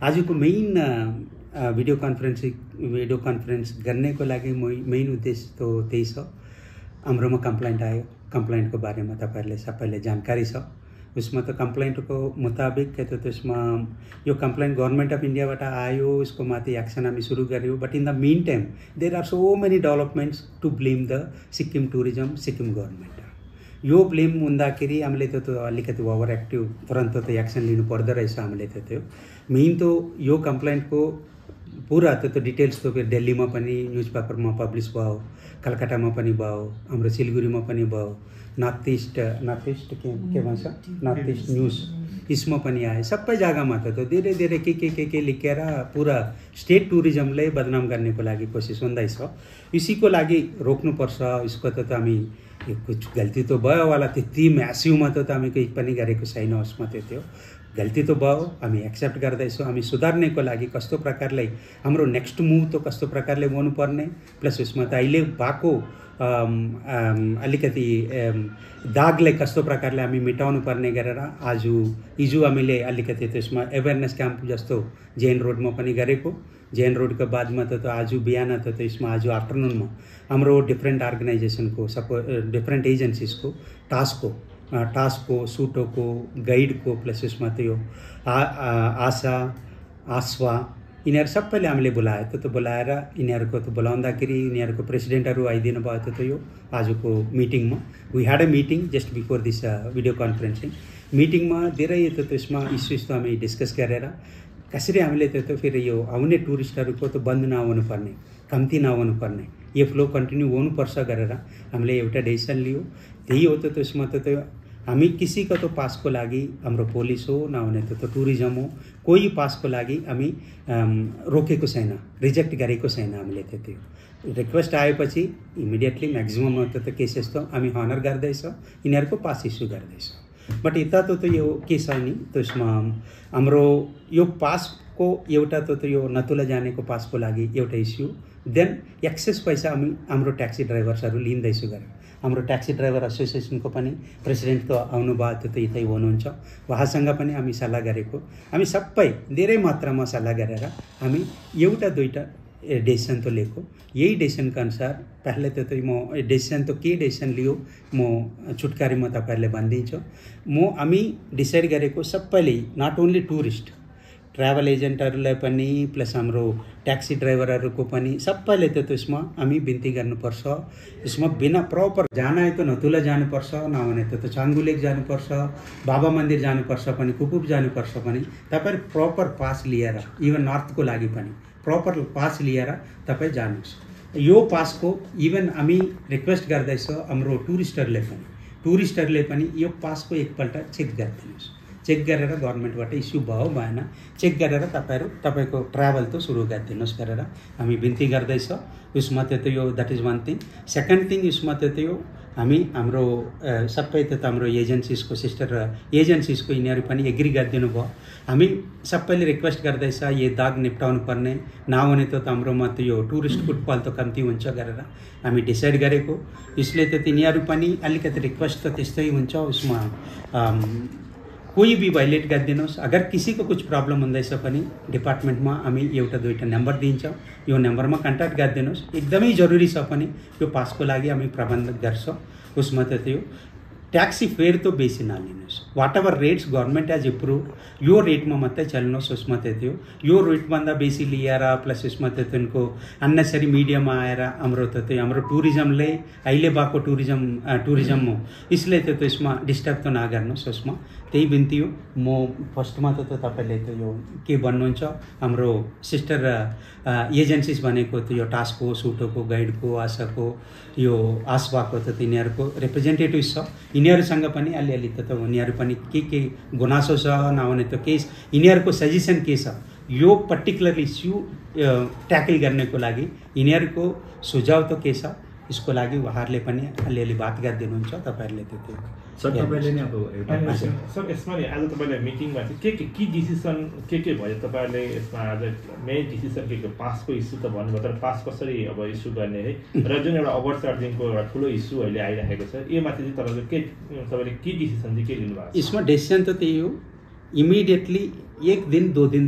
आजको main video conference गर्नेको लागि मेन उद्देश्य त त्यही छ। हाम्रोमा कम्प्लेन्ट आयो, कम्प्लेन्टको बारेमा तपाईहरुले सबैले जानकारी छ। उसमा त कम्प्लेन्टको मुताबिक के त त्यसमा यो कम्प्लेन्ट गभर्नमेन्ट अफ इन्डियाबाट आयो, उसको माथि एक्सन हामी सुरु गर्यौं। But in the meantime there are so many developments to blame the Sikkim tourism, Sikkim government. यो ब्लेम हुँदाखेरि हामीले त अलिकति ओभर एक्टिभ तुरन्त त एक्सन लिनु पर्दो रहेछ। हामीले त त्यो मेन त यो कम्प्लेन्टको पूरा त डिटेल्स त फेरि दिल्लीमा पनि न्युजपेपरमा पब्लिस भयो, कलकत्तामा पनि भयो, हाम्रो सिलगढीमा पनि भयो, नर्थ ईस्ट के भन्छ नर्थ ईस्ट न्यूज इसमा पनि आयो। सबै जग्गामा त धेरै धेरै के लेखेर पूरा स्टेट टुरिज्मलाई बदनाम गर्नेको लागि कोसिस हुँदैछ। इसीको लागि रोक्नुपर्छ। यसको त हामी कुछ गल्ती तो भयो होला, त्यति म्यासिभमा त हामी केही पनि गरेको छैन। उसमा त्यो गल्ती तो भयो, हामी एक्सेप्ट गर्दैछौँ। हामी सुधार्नेको लागि कस्तो प्रकारले हाम्रो नेक्स्ट मुभ त कस्तो प्रकारले गर्नुपर्ने, प्लस उसमा त अहिले भएको अलिकति दागलाई कस्तो प्रकारले हामी मेटाउनु पर्ने गरेर हिजो हामीले अलिकति त्यसमा अवेरनेस क्याम्प जस्तो जैन रोडमा पनि गरेको। जैन रोडको बादमा त आज बिहान त त्यसमा आज आफ्टरनुनमा हाम्रो डिफ्रेन्ट अर्गनाइजेसनको डिफ्रेन्ट एजेन्सिजको टास्कको सुटोको गाइडको प्लस उसमा त्यो आशा आस्वा यिनीहरू सबैले हामीले बोलायो। त बोलाएर यिनीहरूको त बोलाउँदाखेरि यिनीहरूको प्रेसिडेन्टहरू आइदिनु भयो। त यो आजको मिटिङमा we had a meeting just before this video conferencing मिटिङमा धेरै त त्यसमा इस्युज त हामी डिस्कस गरेर कसरी हामीले त फेरि यो आउने टुरिस्टहरूको त बन्द नहुनु पर्ने, कम्ती नहुनु पर्ने, यो फ्लो कन्टिन्यू हुनुपर्छ गरेर हामीले एउटा डिसिसन लियो। त्यही हो त त्यसमा त हामी किसीको त पासको लागि हाम्रो पुलिस हो नहुने त टुरिज्म हो, कोही पासको लागि हामी रोकेको छैन, रिजेक्ट गरेको छैन। हामीले त्यो रिक्वेस्ट आएपछि इमिडिएटली म्याक्सिमम त केसेस त हामी हनर गर्दैछ, यिनीहरूको पास इस्यु गर्दैछ। बट यता त यो के छ नि त्यसमा हाम्रो यो पासको एउटा त यो नतुला जानेको पासको लागि एउटा इस्यु, देन एक्सेस पैसा हाम्रो ट्याक्सी ड्राइभर्सहरू लिँदैछु गरे। हाम्रो ट्याक्सी ड्राइभर एसोसिएसनको पनि प्रेसिडेन्ट त आउनुभयो, त यतै हुनुहुन्छ, उहाँसँग पनि हामी सल्लाह गरेको। हामी सबै धेरै मात्रामा सल्लाह गरेर हामी एउटा दुईटा डिसिसन त लिएको। यही डिसिसनका अनुसार पहले त म डिसिसन त के डिसिसन लियो म छुटकारीमा तपाईँहरूले भनिदिन्छु। हामी डिसाइड गरेको सबैले नट ओन्ली टुरिस्ट, ट्राभल एजेन्टहरूलाई पनि प्लस हाम्रो ट्याक्सी ड्राइभरहरूको पनि सबैले त त्यसमा हामी बिन्ती गर्नुपर्छ। यसमा बिना प्रपर जान आयो त नतुला जानुपर्छ, नहुने त छाङ्गु लेक जानुपर्छ, बाबा मन्दिर जानुपर्छ पनि, कुपुप जानुपर्छ पनि। तपाईँ प्रपर पास लिएर इभन नर्थको लागि पनि प्रपर पास लिएर तपाईँ जानुहोस्। यो पासको इभन हामी रिक्वेस्ट गर्दैछ हाम्रो टुरिस्टहरूले पनि यो पासको एकपल्ट चेक गरिदिनुहोस्। चेक गरेर गभर्नमेन्टबाट इस्यु भयो भएन चेक गरेर तपाईको ट्राभल त सुरु गरिदिनुहोस् गरेर हामी बिन्ती गर्दैछ। उसमा त यो that is one thing. Second thing उसमा त यो हामी हाम्रो सबै त हाम्रो एजेन्सिजको सिस्टर एजेन्सिजको यिनीहरू पनि एग्री गरिदिनु भयो। हामी सबैले रिक्वेस्ट गर्दैछ यो दाग निप्टाउनु पर्ने, नहुने त हाम्रोमा त यो टुरिस्ट फुटफल त कम्ती हुन्छ गरेर हामी डिसाइड गरेको। यसले त तिनीहरू पनि अलिकति रिक्वेस्ट त त्यस्तै हुन्छ। उसमा कोही भी भाइलेट गरिदिनुहोस्। अगर किसीको कुछ प्रब्लम हुँदैछ पनि डिपार्टमेन्टमा हामी एउटा दुईटा नम्बर दिन्छौँ, यो नम्बरमा कन्ट्याक्ट गरिदिनुहोस्। एकदमै जरुरी छ पनि यो पासको लागि हामी प्रबन्ध गर्छौँ। उसमा त त्यो ट्याक्सी फेयर त बेसी नलिनुहोस्। Whatever rates government has approve यो रेटमा मात्रै चल्नुहोस्। उसमा त त्यो यो रेटभन्दा बेसी लिएर प्लस उसमा त तिनको अन्नेसरी मिडियामा आएर हाम्रो त त्यो हाम्रो टुरिज्मले अहिले भएको टुरिज्म हो, यसले त त्यसमा डिस्टर्ब त नगर्नुहोस्। उसमा त्यही बिन्ती हो। म फर्स्टमा त तपाईँले त यो के भन्नुहुन्छ, हाम्रो सिस्टर एजेन्सिज भनेको त यो टास्कको, सुटोको, गाइडको, आशाको, यो आसवाको त तिनीहरूको रिप्रेजेन्टेटिभ छ। यिनीहरूसँग पनि अलिअलि त उनीहरू पनि के गुनासो छ नहुने त केस यिनीहरूको सजेसन के छ यो पर्टिकुलर इस्यु ट्याकल गर्नको लागि यिनीहरूको सुझाव त के छ, यसको लागि उहाँहरूले पनि अलिअलि बात गरिदिनुहुन्छ। तपाईँहरूले त्यो सर तपाईँले नि अब एउटा सर यसमा नि आज तपाईँले मिटिङमा चाहिँ के डिसिसन के भयो तपाईँहरूले यसमा आज मेन डिसिसन के पासको इस्यु त भन्नुभयो, तर पास कसरी अब इस्यु गर्ने है र जुन एउटा ओभर चार्जिङको एउटा ठुलो इस्यु अहिले आइरहेको छ, यो माथि चाहिँ तपाईँले के डिसिसन चाहिँ के लिनुभएको छ? यसमा डिसिसन त त्यही हो, इमिडिएटली एक दिन दो दिन तो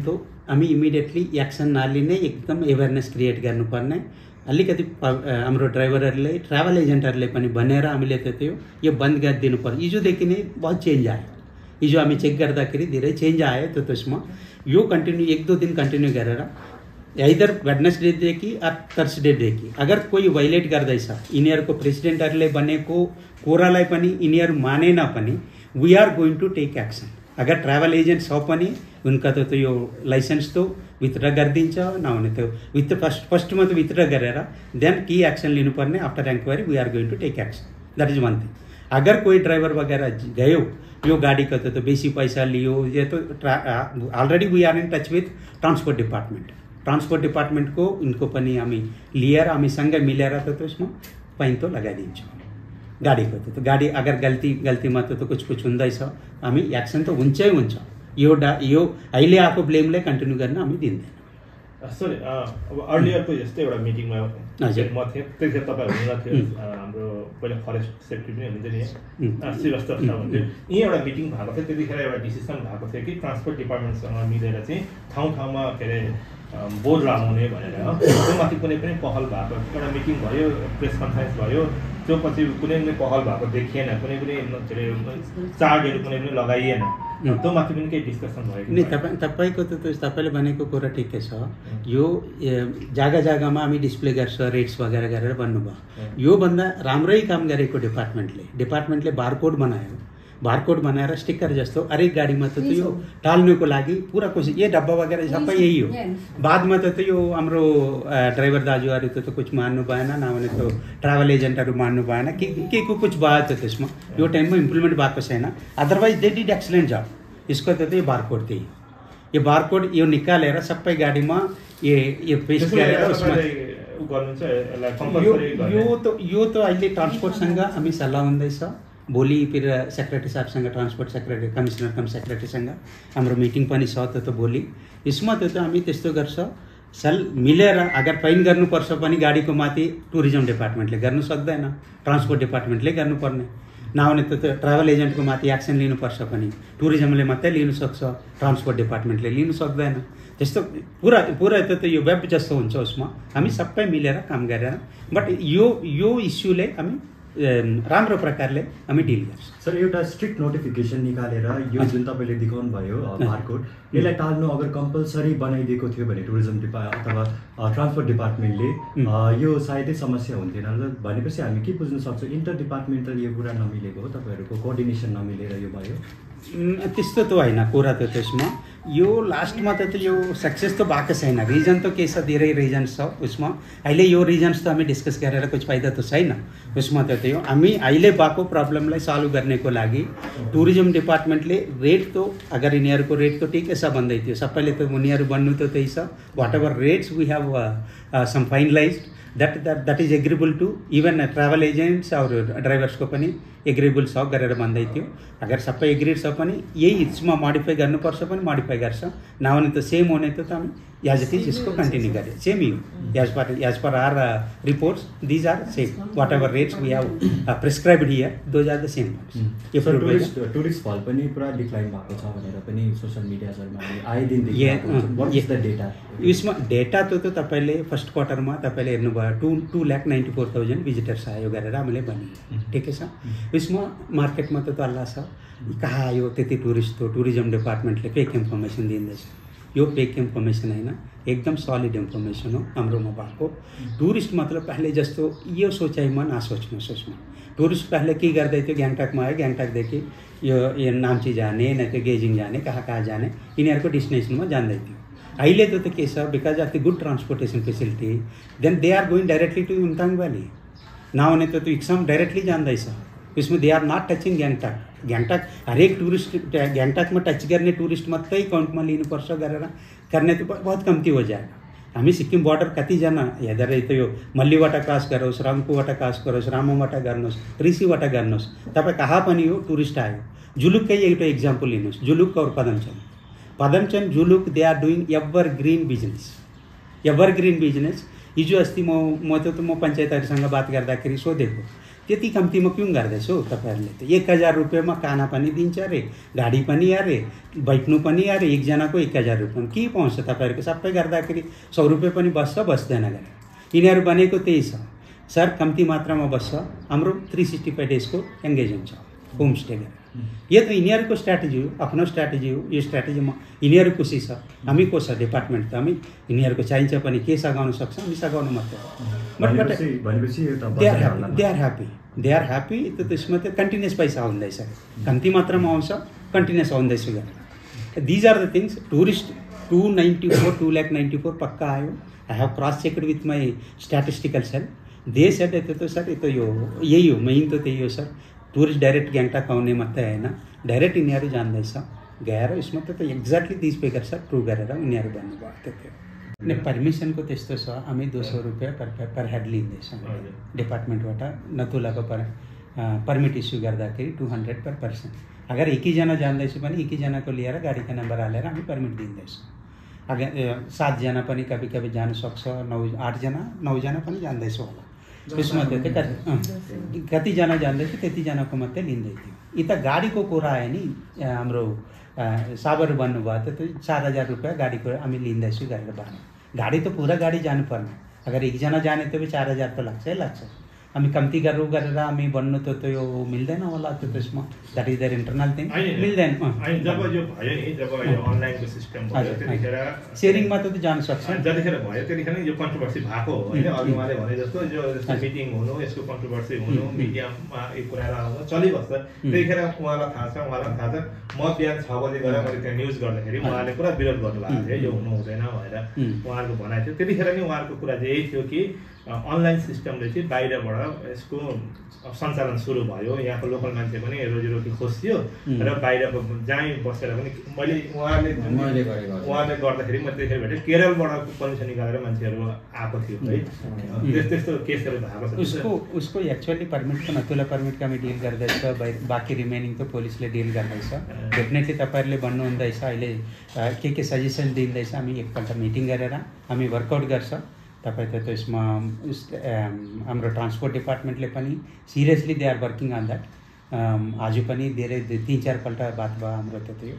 हामी इमिडिएटली एक्सन नलिने एकदम अवेरनेस क्रिएट गर्नुपर्ने अलिकति हाम्रो ड्राइभरहरूले ट्राभल एजेन्टहरूले पनि भनेर हामीले त्यो यो बन्द गरिदिनु पर्यो हिजोदेखि नै बहुत चेन्ज आयो हिजो हामी चेक गर्दाखेरि धेरै चेन्ज आयो त्यसमा यो कन्टिन्यू 1-2 दिन कन्टिन्यू गरेर आइदर वेडनेसडेदेखि थर्सडेदेखि अगर कोही भाइलेट गर्दैछ यिनीहरूको प्रेसिडेन्टहरूले बनेको कोरालाई पनि यिनीहरू मानेन पनि we are going to take action अगर ट्राभल एजेन्ट छ पनि उनका तो यो लाइसेन्स तो विथड्र गरिदिन्छ नहुने तो फर्स्टमा तो विथड्र गरेर देन की एक्सन लिनुपर्ने after enquiry we are going to take action that is one thing अगर कोही ड्राइभर वगैरह गयो यो गाडीको तो बेसी पैसा लियो ये तो already we are in touch with transport डिपार्टमेन्टको उनको पनि हामी लिएर हामीसँगै मिलेर त त्यसमा फाइन तो लगाइदिन्छौँ गाडीको तो गाडी अगर गल्तीमा तो कुछ हुँदैछ हामी एक्सन तो हुन्छै हुन्छ यो अहिले आएको ब्लेमलाई कन्टिन्यू गर्न हामी दिँदैन सरी अब अर्लियरको जस्तै एउटा मिटिङमा म थिएँ त्यतिखेर तपाईँ हुनुहुन्थ्यो हाम्रो पहिला फरेस्ट सेफ्टी पनि हुनुहुन्थ्यो नि श्रीवास्तव हुनुहुन्थ्यो यहीँ एउटा मिटिङ भएको थियो त्यतिखेर एउटा डिसिसन भएको थियो कि ट्रान्सपोर्ट डिपार्टमेन्टसँग मिलेर चाहिँ ठाउँमा के अरे बोर्ड लगाउने भनेर हो त्यो माथि कुनै पनि पहल भएको एउटा मिटिङ भयो प्रेस कन्फरेन्स भयो त्यो पछि कुनै पनि पहल भएको देखिएन कुनै पनि के अरे चार्टहरू कुनै पनि लगाइएन त्यो माथि पनि केही डिस्कसन भयो नि तपाईँको त तपाईँले भनेको कुरा ठिकै छ यो जग्गामा हामी डिस्प्ले गर्छ रेट्स वगैरह गरेर भन्नुभयो योभन्दा राम्रै काम गरेको डिपार्टमेन्टले बारकोड बनाएर स्टिकर जस्तो हरेक गाडीमा त यो टाल्नुको लागि पुरा कोसिस ये डब्बा वगैरह सबै यही हो बादमा त यो हाम्रो ड्राइभर दाजुहरू त कुछ मान्नु भएन नभने त ट्राभल एजेन्टहरू मान्नु भएन के को कुछ भयो त त्यसमा यो टाइममा इम्प्लिमेन्ट भएको छैन अदरवाइज दे डिड एक्सलेन्ट जब यसको त यो बारकोड त्यही यो बारकोड यो निकालेर सबै गाडीमा यो पेस्ट गरेर उसमा यो त अहिले ट्रान्सपोर्टसँग हामी सल्लाह हुँदैछ भोलि फिर सेक्रेटरी साहबसँग ट्रान्सपोर्ट सेक्रेटरी कमिसनर कम सेक्रेटरीसँग हाम्रो मिटिङ पनि छ त भोलि यसमा त हामी त्यस्तो गर्छ मिलेर अगर फाइन गर्नुपर्छ पनि गाडीको माथि टुरिज्म डिपार्टमेन्टले गर्नु सक्दैन ट्रान्सपोर्ट डिपार्टमेन्टले गर्नुपर्ने नहुने त ट्राभल एजेन्टको माथि एक्सन लिनुपर्छ पनि टुरिज्मले मात्रै लिनु सक्छ ट्रान्सपोर्ट डिपार्टमेन्टले लिनु सक्दैन त्यस्तो पुरा त यो वेब जस्तो हुन्छ उसमा हामी सबै मिलेर काम गरेर बट यो इस्युले हामी राम्रो प्रकारले हामी डिल गर्छ सर एउटा स्ट्रिक्ट नोटिफिकेसन निकालेर यो जुन तपाईँले देखाउनु भयो बारकोड यसलाई टाल्नु अगर कम्पलसरी बनाइदिएको थियो भने टुरिज्म अथवा ट्रान्सपोर्ट डिपार्टमेन्टले यो सायदै समस्या हुन्थेन भनेपछि हामी के बुझ्न सक्छौँ इन्टर डिपार्टमेन्टल यो कुरा नमिलेको हो तपाईँहरूको कोअर्डिनेसन नमिलेर यो भयो त्यस्तो त होइन कुरा त त्यसमा यो लास्टमा त यो सक्सेस त भएको छैन रिजन त के छ धेरै रिजन्स छ उसमा अहिले यो रिजन्स त हामी डिस्कस गरेर कुछ फाइदा त छैन उसमा त त्यो हामी अहिले भएको प्रब्लमलाई सल्भ गर्नेको लागि टुरिज्म डिपार्टमेन्टले रेट त अगर यिनीहरूको रेट त ठिकै छ भन्दै थियो सबैले त उनीहरू भन्नु त त्यही छ whatever rates we have some finalized that is agreeable to even travel agents और ड्राइभर्सको पनि एग्रेबल छ गरेर भन्दै थियो अगर सबै एग्रिड छ पनि यही हिस्समा मोडिफाई गर्नुपर्छ पनि मोडिफाई गर्छ नहुने त सेम हुने त हामी एज इट इज इसको कन्टिन्यू गरेँ सेम ही as per our reports these are same whatever rates we have prescribed here those are the same tourist fall पनि पुरा डिक्लाइन भएको छ भनेर पनि सोसियल मिडियाजहरूमा आए दिन डेटा यसमा डेटा त तपाईँले फर्स्ट क्वार्टरमा तपाईँले हेर्नुभयो 2,94,000 भिजिटर्स आयो गरेर हामीले भन्यौँ ठिकै छ यसमा मार्केटमा त अल्लाह छ कहाँ आयो त्यति टुरिस्ट हो टुरिज्म डिपार्टमेन्टले फेक इन्फर्मेसन दिँदैछ यो फेक इन्फर्मेसन होइन एकदम सलिड इन्फर्मेसन हो हाम्रोमा भएको टुरिस्ट मतलब पहले जस्तो यो सोचाइमा नसोच्नुहोस् उसमा टुरिस्ट पहले के गर्दै थियो ग्याङटकमा आयो ग्याङटकदेखि यो नाम्ची जाने न त गेजिङ जाने कहाँ जाने यिनीहरूको डेस्टिनेसनमा जाँदै थियो अहिले त के छ because of the good transportation facility then they are going directly to Yumthang valley नहुने त इक्सम डाइरेक्टली जाँदैछ इसमें they are not touching Gangtok हरेक टूरिस्ट ग्याङटकमा टच गर्ने टूरिस्ट मात्रै काउन्टमा लिनुपर्छ गरेर गर्ने त बहुत कम्ती हो जाएगा हामी सिक्किम बोर्डर कतिजना हेर्दा रहेछ यो मल्लीबाट क्रस गरोस् रम्फूबाट क्रस गरोस् रामोबाट गर्नुहोस् ऋषिबाट गर्नुहोस् तपाईँ कहाँ पनि हो टुरिस्ट आयो जुलुककै एउटा इक्जाम्पल लिनुहोस् जुलुक और Padamchen Zuluk they are doing evergreen business हिजो अस्ति म पञ्चायतहरूसँग बात गर्दाखेरि सोधेको त्यति कम्तीमा क्यों गर्दैछौ तपाईँहरूले त 1000 रुपियाँमा खाना पनि दिन्छ अरे, गाडी पनि अरे, बैठ्नु पनि अरे, एकजनाको 1000 रुपियाँमा के पाउँछ तपाईँहरूको? सबै गर्दाखेरि 100 रुपियाँ पनि बस्छ बस्दैन गरेर यिनीहरू भनेको त्यही छ सर। कम्ती मात्रामा बस्छ, हाम्रो 365 डेजको एङ्गेज हुन्छ होमस्टे गरेर। यो त यिनीहरूको स्ट्राटेजी हो, आफ्नो स्ट्राटेजी हो। यो स्ट्राटेजीमा यिनीहरू खुसी छ, हामी को छ डिपार्टमेन्ट त हामी यिनीहरूको चाहिन्छ पनि के सघाउन सक्छ हामी सघाउनु मात्रै हो। दे आर ह्याप्पी त त्यसमा त कन्टिन्युस पैसा आउँदैछ, कम्ती मात्रामा आउँछ कन्टिन्युस आउँदैछ गरेर। These are the things. Tourist 294 पक्का आयो। I have cross checked with my statistical cell. They said त सर यो त यही हो, मेन त त्यही हो सर। टुरिस्ट डाइरेक्ट ग्याङटक आउने मात्रै होइन, डाइरेक्ट यिनीहरू जान्दैछ गएर यसमा त एक्ज्याक्टली 30 पेगर छ ट्रु गरेर उनीहरू भन्नुभयो त्यो। अनि पर्मिसनको त्यस्तो छ, हामी 200 रुपियाँ पर हेड लिँदैछौँ डिपार्टमेन्टबाट। नतुलाको पर्मिट इस्यु गर्दाखेरि 200 पर पर्सन। अगर एकैजना जान्दैछु भने एकैजनाको लिएर गाडीको नम्बर हालेर हामी पर्मिट दिँदैछौँ। अगर 7 जना पनि कभी कभी जान सक्छ, 8 जना 9 जना पनि जान्दैछु होला। त्यसमा त कतिजना जान्दैछ त्यतिजनाको मात्रै लिँदै थियो। यी त गाडीको कुरा आयो नि, हाम्रो साबर भन्नुभयो त 4000 रुपियाँ गाडीको हामी लिँदैछु गरेर भन्यो। गाडी त पुरा गाडी जानुपर्ने, अगर एकजना जाने त 4000 त लाग्छै लाग्छ। हामी कम्ती गरेर हामी भन्नु त यो मिल्दैन होला त्यो त्यसमा। That is their internal thing, मिल्दैन। जब यो भयो नि, जब यो अनलाइनको सिस्टम भयो त्यतिखेर सेयरिङमा त जान सक्छ। जतिखेर भयो त्यतिखेर यो कन्ट्रोभर्सी भएको हो होइन। अघि उहाँले भने जस्तो यो मिटिङ हुनु, यसको कन्ट्रोभर्सी हुनु, मिडियामा यो कुराहरू आउनु चलिबस्छ। त्यतिखेर उहाँलाई थाहा छ, म बिहान 6 बजे गएर मैले त्यहाँ न्युज गर्दाखेरि उहाँले पुरा विरोध गर्नुभएको थियो, यो हुनु हुँदैन भनेर उहाँहरूको भनाइ थियो। त्यतिखेर नि उहाँहरूको कुरा चाहिँ यही थियो कि अनलाइन सिस्टमले चाहिँ बाहिरबाट यसको सञ्चालन सुरु भयो। यहाँको लोकल मान्छे पनि रोजीरोटी खोज्थ्यो र बाहिरको जहीँ बसेर पनि उहाँले गर्दाखेरि मैले त्यतिखेर भेटेँ केरलबाट पर्मिसन निकालेर मान्छेहरू आएको थियो है। त्यस्तो केसहरू भएको छ। उसको एक्चुअली पर्मिटको नतुला पर्मिटको हामी डिल गर्दैछ, बाँकी रिमेनिङ त पुलिसले डिल गर्दैछ। डेफिनेटली तपाईँहरूले भन्नुहुँदैछ अहिले के सजेसन दिँदैछ, हामी एकपल्ट मिटिङ गरेर हामी वर्कआउट गर्छ। तपाईँ त त्यसमा हाम्रो ट्रान्सपोर्ट डिपार्टमेन्टले पनि seriously they are working on that. आज पनि धेरै 3-4 पल्ट बात भयो हाम्रो त त्यो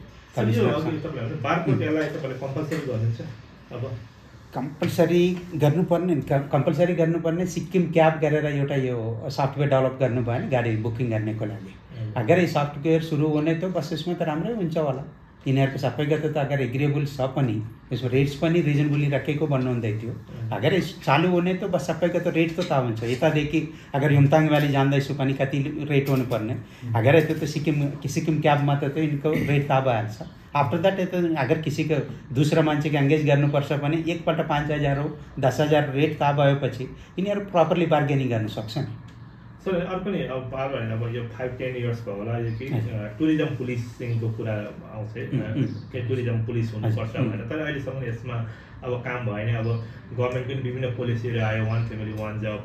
कम्पलसरी गर्नुपर्ने। सिक्किम क्याब गरेर एउटा यो सफ्टवेयर डेभलप गर्नु भयो नि गाडी बुकिङ गर्नेको लागि। अगर यो सफ्टवेयर सुरु हुने त बस यसमा त राम्रै हुन्छ होला। यिनीहरूको सबैको त अगर एग्रिएबल छ पनि, यसको रेट्स पनि रिजनेबली राखेको भन्नुहुँदै थियो। अगर चालु हुने त बस सबैको त रेट त थाहा हुन्छ। यतादेखि अगर युमताङ भ्याली जाँदैछु पनि कति रेट हुनुपर्ने, अगर यता त सिक्किम क्याबमा त यिनको रेट थाहा भइहाल्छ। आफ्टर द्याट यता अगर किसीको दूसरा मान्छेको एङ्गेज गर्नुपर्छ भने एकपल्ट 5000 हो 10000 रेट थाहा भएपछि यिनीहरू प्रपरली बार्गेनिङ गर्न सक्छ नि। सर अर्को नि अब पार भएन, अब यो 5-10 इयर्स भयो होला यो कि टुरिज्म पुलिसिङको कुरा आउँछ कि टुरिज्म पुलिस हुनुपर्छ भनेर। तर अहिलेसम्म यसमा अब काम भएन। अब गभर्मेन्टको पनि विभिन्न पोलिसीहरू आयो, 1 family 1 job,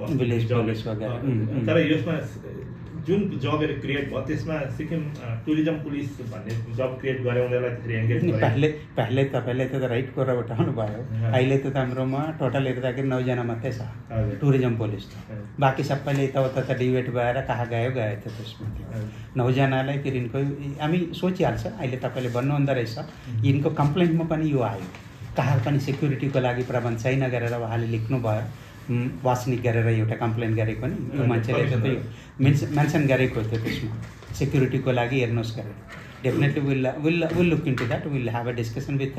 तर यसमा जुन जबहरू क्रिएट भयो त्यसमा सिक्किम टुरिज्म पुलिस भन्ने जब क्रिएट गरे उनीहरूलाई त्यसरी एङ्गेज गरे। पहिले तपाईँले त राइट कुरा उठाउनु भयो। अहिले त हाम्रोमा टोटल हेर्दाखेरि 9 जना मात्रै छ टुरिज्म पुलिस त। बाँकी सबैले यताउता त डिभेट भएर कहाँ गयो त त्यसमा थियो। 9 जनालाई फेरि यिनको हामी सोचिहाल्छ। अहिले तपाईँले भन्नुहुँदो रहेछ यिनको कम्प्लेन्टमा पनि यो आयो, कहाँ पनि सेक्युरिटीको लागि प्रबन्ध छैन गरेर उहाँले लेख्नुभयो। वासनिक गरेर एउटा कम्प्लेन गरेको नि यो मान्छेले त त्यो मेन्सन गरेको थियो त्यसमा सेक्युरिटीको लागि हेर्नुहोस् गरेर। Definitely will look into that. Will have a discussion with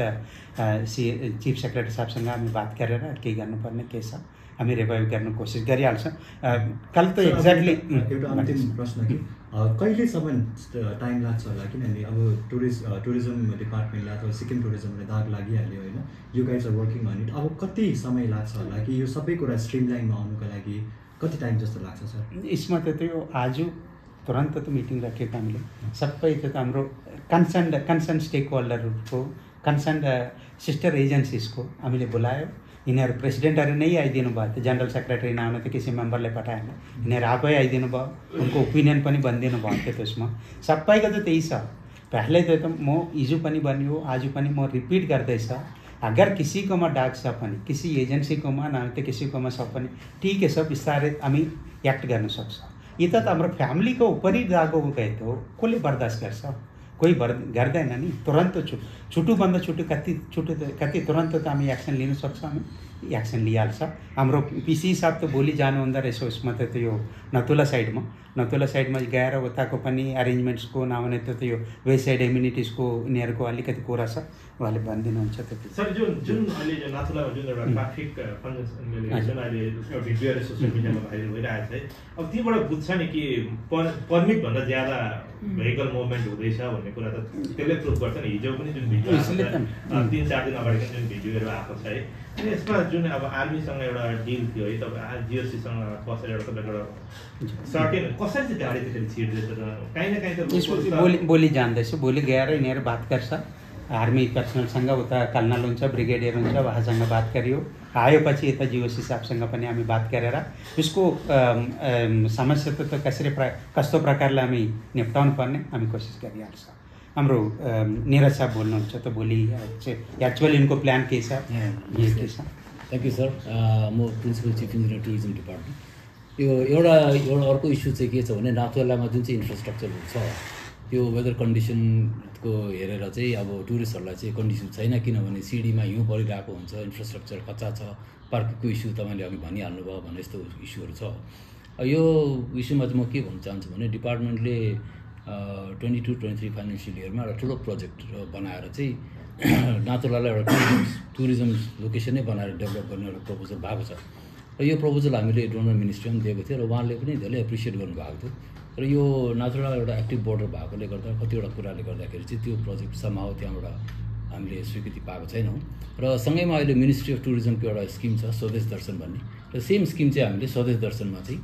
chief secretary साहबसँग हामी बात गरेर के गर्नुपर्ने के छ हामी रिभाइभ गर्न कोसिस गरिहाल्छौँ। कल त एक्ज्याक्टली एउटा अन्तिम प्रश्न कि कहिलेसम्म टाइम लाग्छ होला, किनभने अब टुरिज्म डिपार्टमेन्टले अथवा सिक्किम टुरिज्मले दाग लागिहाल्यो होइन, you guys are working on it. अब कति समय लाग्छ होला कि यो सबै कुरा स्ट्रिमलाइनमा आउनुको लागि कति टाइम जस्तो लाग्छ सर? यसमा त त्यो आज तुरन्त त मिटिङ राखेको हामीले सबै त हाम्रो कन्सर्न स्टेक होल्डरहरूको कन्सर्न सिस्टर एजेन्सिजको हामीले बोलायो। यिनीहरू प्रेसिडेन्टहरू नै आइदिनु भयो, त्यो जनरल सेक्रेटरी नआउनु त किसी मेम्बरले पठाएन, यिनीहरू आफै आइदिनु भयो, उनको ओपिनियन पनि भनिदिनु भयो थियो त्यसमा। सबैको त त्यही छ। पहले त म हिजो पनि भन्यो आज पनि म रिपिट गर्दैछ, अगर किसीकोमा डाक छ पनि किसी एजेन्सीकोमा न त किसीकोमा छ पनि ठिक है, सब बिस्तारै हामी एक्ट गर्न सक्छ। इथं त हाम्रो फ्यामिलीको उपरि गएको गए त कसले बर्दाश्त गर्छ कोही गर्दैन नि तुरन्त छुटुभन्दा छुटु कति तुरन्त त हामी एक्सन लिन सक्छौँ हामी एक्सन लिइहाल्छ हाम्रो पिसी साहब त भोलि जानु हुँदो रहेछ उसमा त यो नथुला साइडमा गएर उताको पनि एरेन्जमेन्ट्सको नभने त यो वेस्ट साइड एम्युनिटिजको उनीहरूको अलिकति कुरा छ उहाँले भनिदिनुहुन्छ त्यति सर जुन अहिले जो नाथुलामा जुन एउटा ट्राफिक कन्जेसन जुन अहिले भिडियोहरू सोसियल मिडियामा भाइरल भइरहेको छ है अब तीबाट बुझ्छ नि कि पर्मिट भन्दा ज्यादा भेहिकल मुभमेन्ट हुँदैछ भन्ने कुरा त त्यसले प्रुभ गर्छ नि हिजो पनि जुन भिडियो 3-4 दिन अगाडि जुन भिडियोहरू आएको छ है अनि यसमा जुन अब आर्मीसँग एउटा डिल थियो है तपाईँ जिओसीसँग बसेर एउटा तपाईँको एउटा सर्टेन कसरी चाहिँ गाडी त्यसरी छिर्दैछ काहीँ न काहीँ त भोलि जान्दैछु भोलि गएर यिनीहरू बात गर्छ आर्मी पर्सनलसँग उता कर्नल हुन्छ ब्रिगेडियर हुन्छ उहाँसँग बात गरियो आएपछि यता जिओसी साहबसँग पनि हामी बात गरेर उसको समस्या त कस्तो प्रकारले हामी निप्टाउनु पर्ने हामी कोसिस गरिहाल्छ हाम्रो निरज साहब बोल्नुहुन्छ त भोलि एक्चुअली इनको प्लान के छ थ्याङ्क यू सर म principal chief engineer tourism department यो एउटा अर्को इस्यु चाहिँ के छ भने नाथुलामा जुन चाहिँ इन्फ्रास्ट्रक्चर छ त्यो वेदर कन्डिसनको हेरेर चाहिँ अब टुरिस्टहरूलाई चाहिँ कन्डिसन छैन किनभने सिडीमा हिउँ परिरहेको हुन्छ इन्फ्रास्ट्रक्चर कच्चा छ पार्किङको इस्यु तपाईँले अघि भनिहाल्नुभयो भने यस्तो इस्युहरू छ यो इस्युमा चाहिँ म के भन्न चाहन्छु भने डिपार्टमेन्टले 22-23 फाइनेन्सियल इयरमा एउटा ठुलो प्रोजेक्ट बनाएर चाहिँ नाथुलालाई एउटा टुरिज्म लोकेसनै बनाएर डेभलप गर्ने एउटा प्रपोजल भएको छ र यो प्रपोजल हामीले डोनर मिनिस्ट्रीमा दिएको थियो र उहाँले पनि धेरै एप्रिसिएट गर्नुभएको थियो र यो नाथुला एउटा एक्टिभ बोर्डर भएकोले गर्दा कतिवटा कुराले गर्दाखेरि चाहिँ त्यो प्रोजेक्ट समाउ त्यहाँबाट हामीले स्वीकृति पाएको छैनौँ र सँगैमा अहिले मिनिस्ट्री अफ टुरिज्मको एउटा स्किम छ स्वदेश दर्शन भन्ने र सेम स्किम चाहिँ हामीले स्वदेश दर्शनमा चाहिँ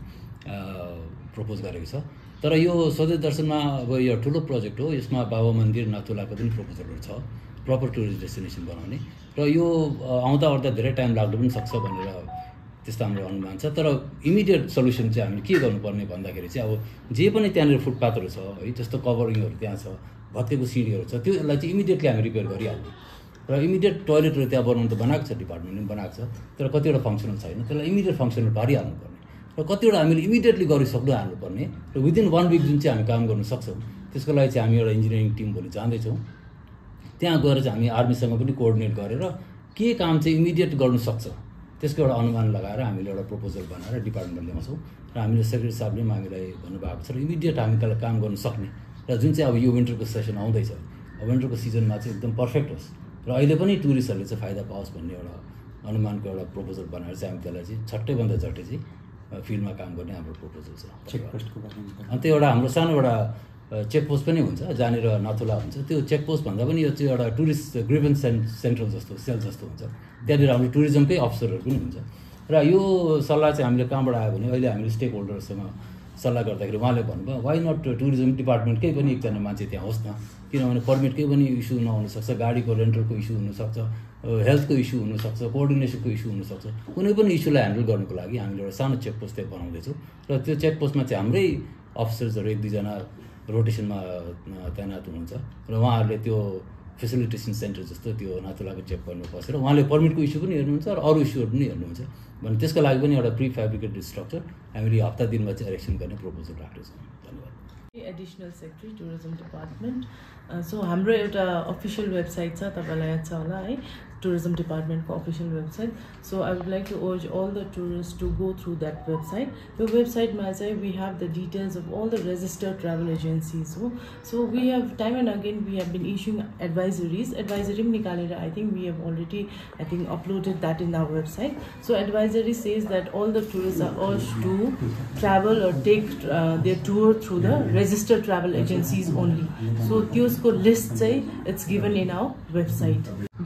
प्रपोज गरेको छ तर यो स्वदेश दर्शनमा अब यो ठुलो प्रोजेक्ट हो यसमा बाबा मन्दिर नाथुलाको पनि प्रपोजलहरू छ प्रपर टुरिस्ट डेस्टिनेसन बनाउने र यो आउँदा ओर्दा धेरै टाइम लाग्नु पनि सक्छ भनेर त्यस्तो हाम्रो अनुमान छ तर इमिडिएट सल्युसन चाहिँ हामीले के गर्नुपर्ने भन्दाखेरि चाहिँ अब जे पनि त्यहाँनिर फुटपाथहरू छ है जस्तो कभरिङहरू त्यहाँ छ भत्केको सिँढीहरू छ त्यसलाई चाहिँ इमिडिएटली हामी रिपेयर गरिहाल्ने र इमिडिएट टोयलेटहरू त्यहाँ बनाउनु त बनाएको छ डिपार्टमेन्टले पनि बनाएको छ तर कतिवटा फङ्सनल छैन त्यसलाई इमिडिएट फङ्सनल पारिहाल्नुपर्ने र कतिवटा हामीले इमिडिएटली गरिसक्नु हाल्नुपर्ने र विदिन 1 विक जुन चाहिँ हामी काम गर्न सक्छौँ त्यसको लागि चाहिँ हामी एउटा इन्जिनियरिङ टिम भोलि जाँदैछौँ त्यहाँ गएर चाहिँ हामी आर्मीसँग पनि कोअर्डिनेट गरेर के काम चाहिँ इमिडिएट गर्नु सक्छ त्यसको एउटा अनुमान लगाएर हामीले एउटा प्रपोजल बनाएर डिपार्टमेन्टमा ल्याउँछौँ र हामीले सेक्रेटरी साहबले पनि हामीलाई भन्नुभएको छ र इमिडिएट हामी त्यसलाई काम गर्न सक्ने र जुन चाहिँ अब यो विन्टरको सेसन आउँदैछ विन्टरको सिजनमा चाहिँ एकदम पर्फेक्ट होस् र अहिले पनि टुरिस्टहरूले चाहिँ फाइदा पाओस् भन्ने एउटा अनुमानको एउटा प्रपोजल बनाएर चाहिँ हामी त्यसलाई चाहिँ छट्टैभन्दा झट्टै चाहिँ फिल्डमा काम गर्ने हाम्रो प्रपोजल छ चेकपोस्टको बारेमा अनि त्यो एउटा हाम्रो सानो एउटा चेकपोस्ट पनि हुन्छ जहाँनिर नाथुला हुन्छ त्यो चेकपोस्ट भन्दा पनि यो चाहिँ एउटा टुरिस्ट ग्रिभेन्स सेन्ट्रल जस्तो सेल जस्तो हुन्छ त्यहाँनिर हाम्रो टुरिज्मकै अफिसरहरू पनि हुन्छ र यो सल्लाह चाहिँ हामीले कहाँबाट आयो भने अहिले हामीले स्टेक होल्डरसँग सल्लाह गर्दाखेरि उहाँले भन्नुभयो वाइ नट टुरिज्म डिपार्टमेन्टकै पनि एकजना मान्छे त्यहाँ होस् न किनभने पर्मिटकै पनि इस्यु नहुनसक्छ गाडीको रेन्टलको इस्यु हुनसक्छ हेल्थको इस्यु हुनसक्छ कोअर्डिनेसनको इस्यु हुनसक्छ कुनै पनि इस्युलाई ह्यान्डल गर्नुको लागि हामीले एउटा सानो चेकपोस्ट त्यहाँ बनाउँदैछौँ र त्यो चेकपोस्टमा चाहिँ हाम्रै अफिसर्सहरू 1-2जना रोटेसनमा तैनात हुनुहुन्छ र उहाँहरूले त्यो फेसिलिटेसन सेन्टर जस्तो त्यो नाथुलाको चेक पोइन्टमा बसेर उहाँले पर्मिटको इस्यु पनि हेर्नुहुन्छ र अरू इस्युहरू पनि हेर्नुहुन्छ भने त्यसको लागि पनि एउटा प्री फेब्रिकेटेड स्ट्रक्चर हामीले हप्ता दिनमा चाहिँ इरेक्सन गर्ने प्रपोजल राखेको छौँ धन्यवाद additional secretary tourism department so हाम्रो एउटा अफिसियल वेबसाइट छ तपाईँलाई याद छ होला है tourism department को official website. So I would like to urge all the tourists to go through that website. The website we have the details of all the registered travel agencies. So we have time and again we have been issuing advisories. Advisory nikalera, I think we have already uploaded that in our website. So advisory says that all the tourists are urged to travel or take their tour through the registered travel agencies only. So tyosko list say it's given in our website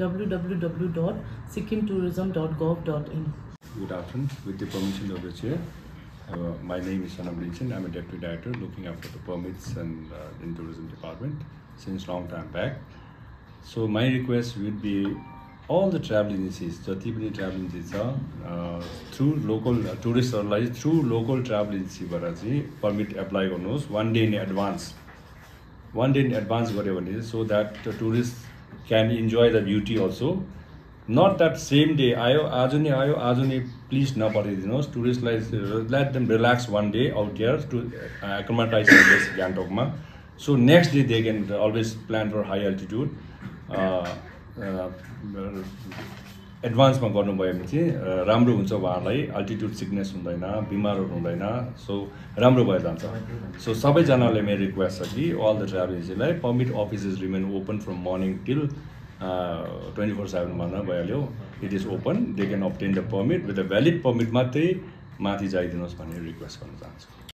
www.sikkimtourism.gov.in. Good afternoon. With the permission of the chair, my name is Sanam Linchen. I'm a deputy director looking after the permits and in tourism department since long time back. So my request would be all the travel agencies, jati pani travel agencies through local tourists or through local travel agency bara chai permit apply garनुहोस् 1 day in advance. 1 day in advance गर्यो भने so that the tourists can enjoy the beauty also not that same day आयो आज नै please नपठाइदिनुहोस् टुरिस्टलाई let them relax one day out here to acclimatize place गान्तोकमा so next day they can always plan for high altitude एडभान्समा गर्नुभयो भने चाहिँ राम्रो हुन्छ उहाँहरूलाई अल्टिट्युड सिकनेस हुँदैन बिमारहरू हुँदैन सो राम्रो भएर जान्छ सो सबैजनाले मेरो रिक्वेस्ट छ कि अल द ट्राभल एजेन्सीलाई permit offices remain open from morning till 24/7 भन्न भइहाल्यो it is open they can obtain the permit with a valid permit मात्रै माथि जाइदिनुहोस् भन्ने रिक्वेस्ट गर्न चाहन्छु